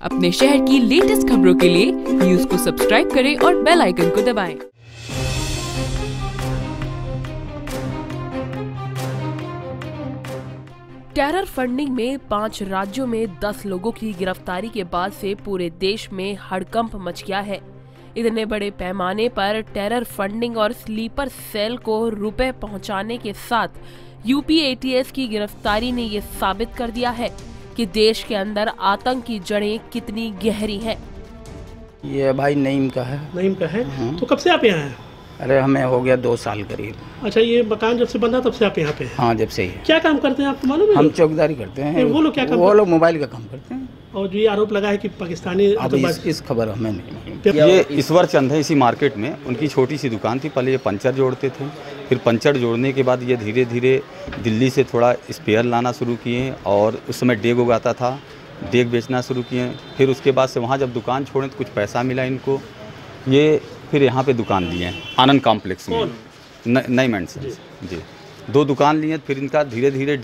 अपने शहर की लेटेस्ट खबरों के लिए न्यूज को सब्सक्राइब करें और बेल आइकन को दबाएं। टेरर फंडिंग में 5 राज्यों में 10 लोगों की गिरफ्तारी के बाद से पूरे देश में हड़कंप मच गया है। इतने बड़े पैमाने पर टेरर फंडिंग और स्लीपर सेल को रुपए पहुंचाने के साथ यूपी एटीएस की गिरफ्तारी ने ये साबित कर दिया है कि देश के अंदर आतंक की जड़ें कितनी गहरी हैं। ये भाई नईम का है। नईम का है। तो कब से आप यहाँ हैं? अरे हमें हो गया 2 साल करीब। अच्छा, ये मकान जब से बना तब से आप यहाँ पे हैं? हाँ, जब से ही। क्या काम करते हैं आपको मालूम है? हम चौकीदारी करते हैं। वो लोग क्या काम? वो लोग मोबाइल का काम करते हैं। और जो ये आरोप लगा है कि पाकिस्तानी, अब इस खबर हमें नहीं। ये ईश्वर चंद है, इसी मार्केट में उनकी छोटी सी दुकान थी। पहले ये पंचर जोड़ते थे, फिर पंचर जोड़ने के बाद ये धीरे धीरे दिल्ली से थोड़ा स्पेयर लाना शुरू किए और उस समय डेग उगाता था, डेग बेचना शुरू किए। फिर उसके बाद से वहाँ जब दुकान छोड़े तो कुछ पैसा मिला इनको, ये फिर यहाँ पे दुकान लिए आनंद कॉम्प्लेक्स में नई मेंटेनेंस जी। 2 दुकान लिए, फिर इनका धीरे धीरे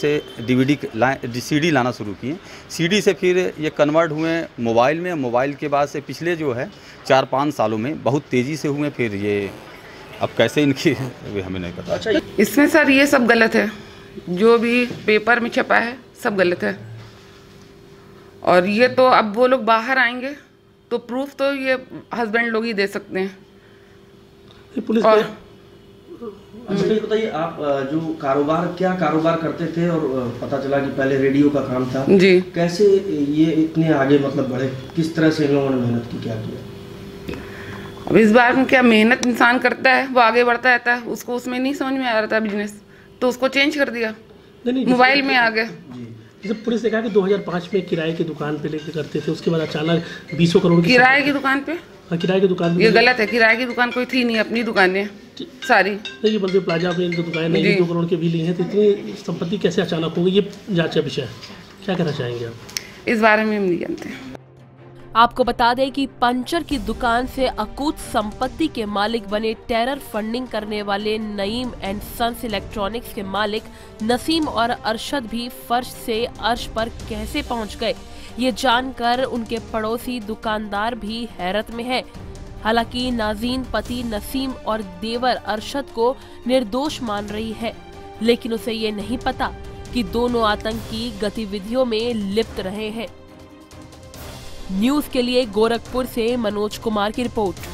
सीडी लाना शुरू किए। सीडी से फिर ये कन्वर्ट हुए मोबाइल में। मोबाइल के बाद से पिछले जो है 4-5 सालों में बहुत तेज़ी से हुए। फिर ये अब कैसे इनकी हमें नहीं पता। अच्छा, इसमें सर ये सब गलत है, जो भी पेपर में छपा है सब गलत है। और ये तो अब वो लोग बाहर आएंगे तो प्रूफ तो ये हस्बैंड लोग ही दे सकते हैं। पुलिस और अच्छा, ये बताइए आप जो क्या कारोबार करते थे और पता चला कि पहले रेडियो का काम था जी, कैसे ये इतने आगे मतलब बढ़े, किस तरह से इन लोगों ने मेहनत की, क्या किया? अब इस बार में क्या मेहनत इंसान करता है वो आगे बढ़ता रहता है। उसको उसमें नहीं समझ में आ रहा था बिजनेस, तो उसको चेंज कर दिया, मोबाइल में आ गया। जैसे पुलिस ने कहा कि 2005 में किराए की दुकान पे लेके करते थे, उसके बाद अचानक 20 करोड़ की किराए की दुकान पे। हाँ, किराए की दुकान। ये गलत है, किराए की दुकान कोई थी नहीं, अपनी दुकानें सारी। ये बल्कि प्लाजा में इनकी दुकान नहीं, 2 करोड़ के भी ली हैं, तो इतनी संपत्ति कैसे अचानक होगी, ये जांच का विषय है। क्या कहना चाहेंगे आप इस बारे में? हम नहीं जानते। आपको बता दें कि पंचर की दुकान से अकूत संपत्ति के मालिक बने टेरर फंडिंग करने वाले नईम एंड सन्स इलेक्ट्रॉनिक्स के मालिक नसीम और अरशद भी फर्श से अर्श पर कैसे पहुंच गए, ये जानकर उनके पड़ोसी दुकानदार भी हैरत में है। हालांकि नाज़ीन पति नसीम और देवर अरशद को निर्दोष मान रही है, लेकिन उसे ये नहीं पता कि दोनों आतंकी गतिविधियों में लिप्त रहे हैं। न्यूज के लिए गोरखपुर से मनोज कुमार की रिपोर्ट।